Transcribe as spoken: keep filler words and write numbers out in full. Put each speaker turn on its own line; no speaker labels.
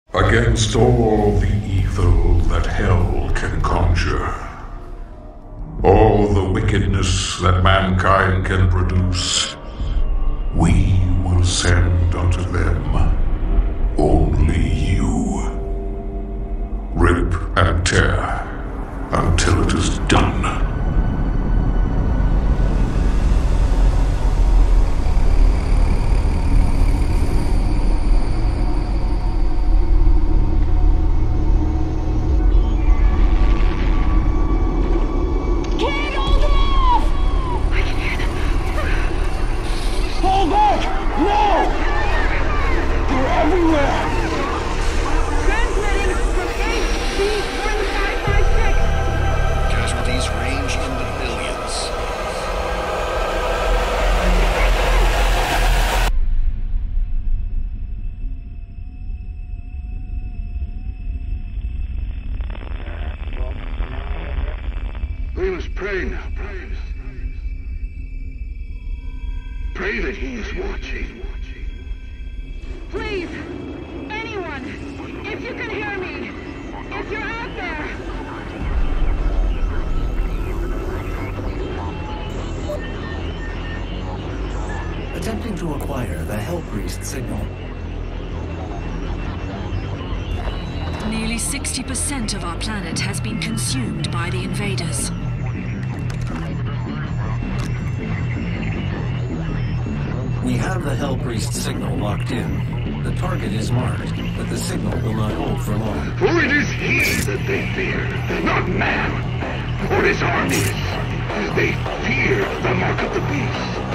Against all the evil that hell can conjure, all the wickedness that mankind can produce, we will send unto them only you. Rip and tear until it is done.
We must pray now, brothers. Pray that he is watching.
Please, anyone, if you can hear me, if you're out there.
Attempting to acquire the Hell Priest signal.
Nearly sixty percent of our planet has been consumed by the invaders.
We have the Hell Priest signal locked in. The target is marked, but the signal will not hold for long.
For it is he that they fear, not man, or his armies. They fear the mark of the beast.